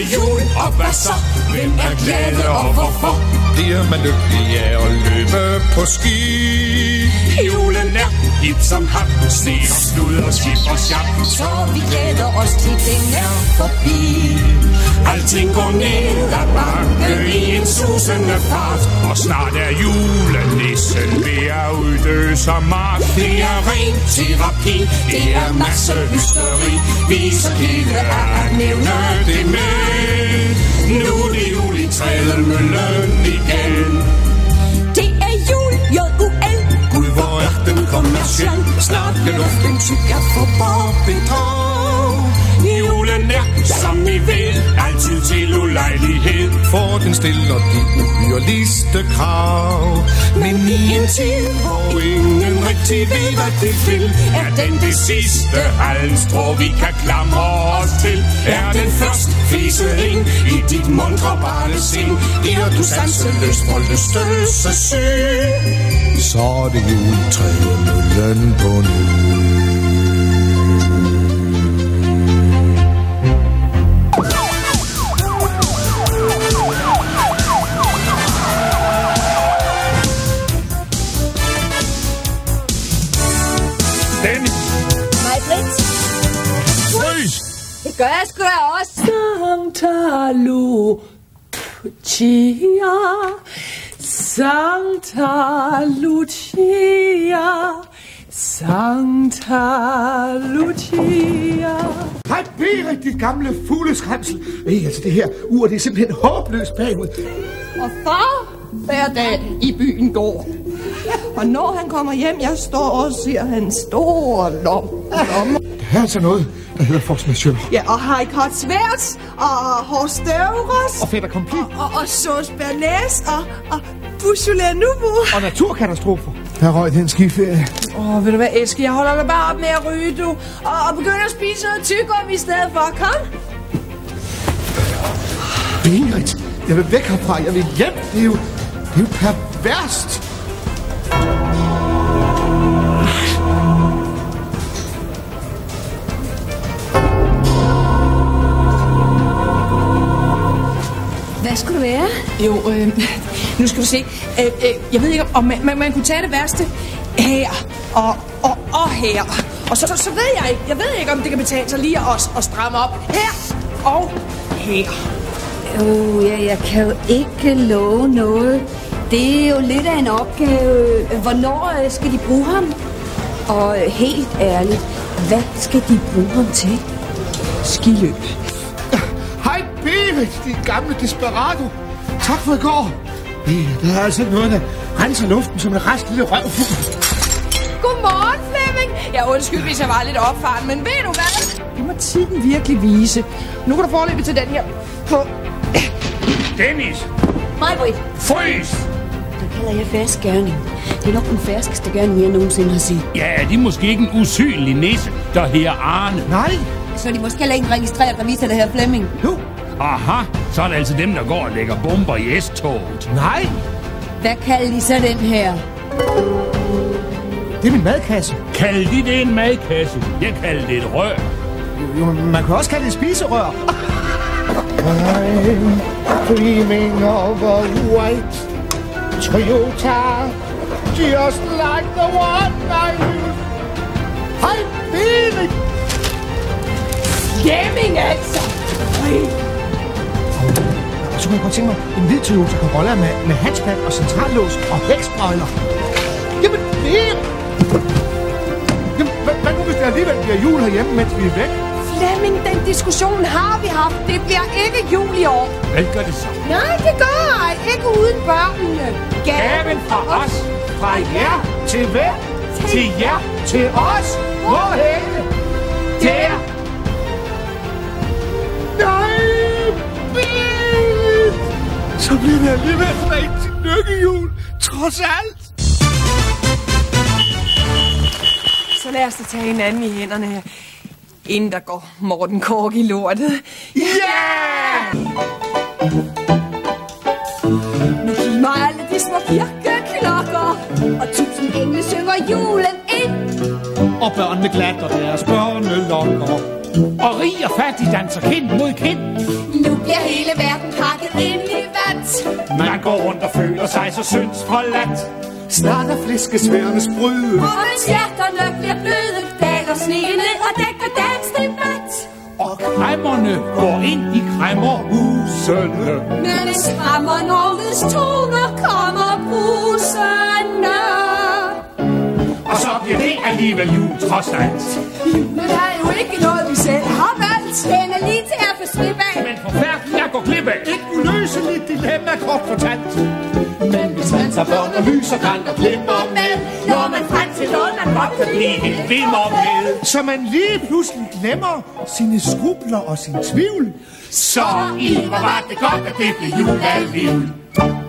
er jul, og hvad så? Hvem er glade og hvorfor? Bliver man lykkelig af at løbe på ski? Julen er hip som hap, sne og slud og skib og sjap. Så vi glæder os til den er forbi. Alting går ned ad bakke i en susende fart, og snart er julenissen ved at uddø som mart. Det er ren terapi, det er masse hysteri. Vi er så kede af at nævne det med. Nu er det jul i trædemøllen igen. Det er jul, J-U-L. Gud, hvor er den kommerciel. Snart kan luften tyk at få bobbet på. Julen er, som I ved, altid til ulejlighed. For den stiller de uhyrligste krav. Men i en tid, hvor ingen rigtig ved, hvad det vil, er den det sidste halmstrå, vi kan klamre os til. Er den først fiset ind i dit mundre barnesind, bliver du sanseløst for lystelse syg. Så er det juletrædemøllen på ny. Det gør jeg sgu da også. Sancta Lucia, Sancta Lucia, Sancta Lucia. Hej, Berit, dit gamle fugleskræmsel. Altså det her ur, det er simpelthen håbløst bagud. Og far hver dag i byen går. Og når han kommer hjem, jeg står og ser hans store lommer. Det er altså noget, der hedder force majeure. Ja, og haricot svært, og horst støvres. Og fait accompli. Og sauce bernaise, og bouchoulet nouveau. Og naturkatastrofer. Der røg den skiferie. Ved du hvad, Eske, jeg holder dig bare op med at ryge, du. Og begynder at spise noget tyggegummi i stedet for. Kom. Berit, jeg vil væk herfra. Jeg vil hjem. Det er jo perverst. Hvad skulle det være? Jo, nu skal du se. Jeg ved ikke, om man kunne tage det værste her og her. Og så ved jeg ikke. Jeg ved ikke, om det kan betale sig lige at stramme op her og her. Ja, jeg kan jo ikke love noget. Det er jo lidt af en opgave. Hvornår skal de bruge ham? Og helt ærligt, hvad skal de bruge ham til? Skiløb. Hej, Berit, din gamle desperado. Tak for i går. Der er altså noget, der renser luften som en rest lille røvfugl. Godmorgen, Flemming. Jeg undskyld, hvis jeg var lidt opfaren, men ved du hvad? Det må tiden virkelig vise. Nu kan du forløbe til den her på... Dennis! Maj-Brit. Frys! Det kalder jeg fersk gerning. Det er nok den ferskeste gerning, jeg nogensinde har set. Ja, det er måske ikke en usynlig nisse, der hedder Arne. Nej. Så de måske heller ikke registreret revisor, der her Flemming. Jo. Aha, så er det altså dem, der går og lægger bomber i S-toget. Nej. Hvad kalder de så den her? Det er min madkasse. Kald de det en madkasse? Jeg kalder det et rør. Jo, man kan også kalde det et spiserør. I'm dreaming of a white Toyota, just like the one I used. Hej, Berit! Flemming, altså! Så kunne jeg godt tænke mig en hvid Toyota Corolla med hatchback og centrallås og hækspoiler. Jamen, Berit! Jamen, hvad nu hvis det alligevel bliver jul herhjemme, mens vi er væk? Flemming, den diskussion har vi haft. Det bliver ikke jul i år. Hvad gør det så? Nej, det gør jeg. Ikke uden børnene. Gaven fra os. Fra jer til hvem? Til jer. Til os. Hvorhenne? Der. Nej, Berit! Så bliver det alligevel rigtig lykkehjul, trods alt. Så lad os da tage hinanden i hænderne her, inden der går Morten Kork i lortet. Yeah! Nu giv mig alle de små kirkeklokker, og 1000 engle synger julen ind. Og børnene glatter deres børnelokker. Og rig og fattig danser kind mod kind. Nu bliver hele verden pakket ind i vat. Man går rundt og føler sig så syndsforladt. Snart er flæskesværene sprøde. Og mens hjerterne bliver bløde, daler sneen og dækker dagens debat. Og kræmmerne går ind i kræmmerhusene. Mens kræmmernormets toner kommer brusende. Og så bliver det alligevel jul trods alt. Men der er jo ikke noget, vi selv har valgt. Den er lige til at få slip af. Men forfærdeligt at gå glip af. Et uløseligt dilemma, kort fortalt. Men hvis man tager børn og lys og kan og glimmer med, Når man frem til noget, man godt kan Blive helt vimmer med. Så man lige pludselig glemmer sine skrubler og sin tvivl. Så i, hvor var det godt, at det blev jul alligevel.